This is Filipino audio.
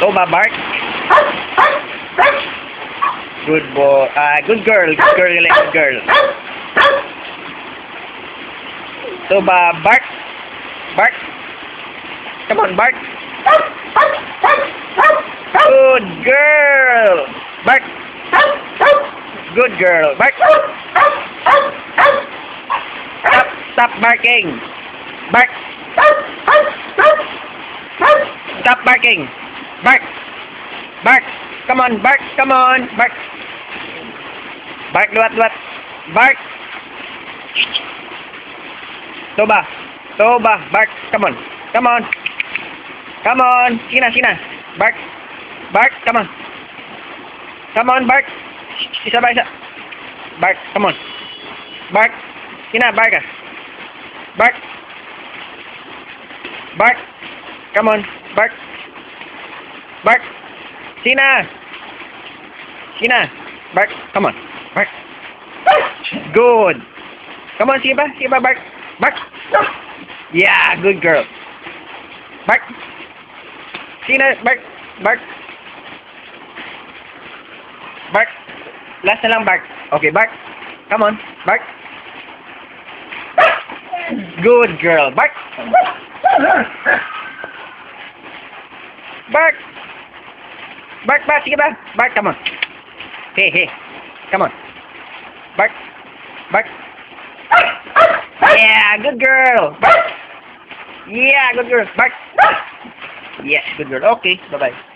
Toba, bark. Good boy. Good girl. Good girl. Good girl. Toba, bark. Bark. Come on, bark. Good girl. Bark. Good girl. Bark. Stop barking. Bark. Stop barking. Bark. Bark. Come on, bark. Come on, bark. Bark, luat. Bark. Toba. Toba, bark. Come on. Come on. Come on. Sina. Bark. Bark, come on. Come on, bark. Isa. Bark, come on. Bark. Sina, bark. Bark. Bark. Come on, bark. Bark. Sina. Bark. Come on. Bark. Good. Come on, sige ba, bark. Bark. Yeah, good girl. Bark. Sina, bark. Bark. Bark. Last na lang, bark. Okay, bark. Come on, bark. Good girl. Bark. Bark. Bark ba? Sige ba? Bark, come on. Hey. Come on. Bark. Bark. Yeah, good girl. Bark. Yeah, good girl. Bark. Yeah, good girl. Okay, bye-bye.